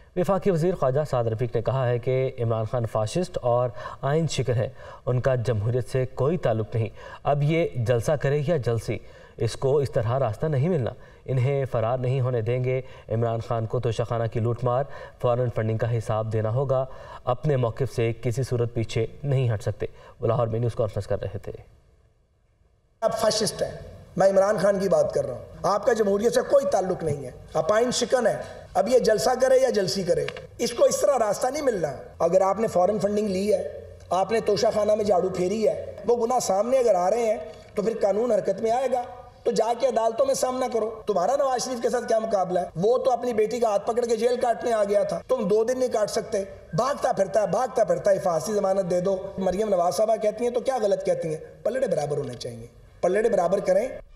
वफाकी वज़ीर ख्वाजा साद रफ़ीक ने कहा है कि इमरान खान फाशिस्ट और आइन शिकन है, उनका जमहूरियत से कोई ताल्लुक़ नहीं। अब ये जलसा करे या जलसी, इसको इस तरह रास्ता नहीं मिलना। इन्हें फ़रार नहीं होने देंगे। इमरान खान को तोशाखाना की लूटमार, फ़ॉरेन फंडिंग का हिसाब देना होगा। अपने मौक़िफ़ से किसी सूरत पीछे नहीं हट सकते। वो लाहौर में न्यूज़ कॉन्फ्रेंस कर रहे थे। आप फाशिस्ट हैं, मैं इमरान खान की बात कर रहा हूँ। आपका जमहूरियत से कोई ताल्लुक नहीं है, आप आइन शिकन है। अब ये जलसा करे या जलसी करे, इसको इस तरह रास्ता नहीं मिलना। अगर आपने फॉरेन फंडिंग ली है, आपने तोशाखाना में झाड़ू फेरी है, वो गुनाह सामने अगर आ रहे हैं तो फिर कानून हरकत में आएगा। तो जाके अदालतों में सामना करो। तुम्हारा नवाज शरीफ के साथ क्या मुकाबला है? वो तो अपनी बेटी का हाथ पकड़ के जेल काटने आ गया था, तुम 2 दिन नहीं काट सकते। भागता फिरता है, फांसी जमानत दे दो। मरियम नवाज साहबा कहती हैं तो क्या गलत कहती हैं? पलड़े बराबर होने चाहिए, पलड़े बराबर करें।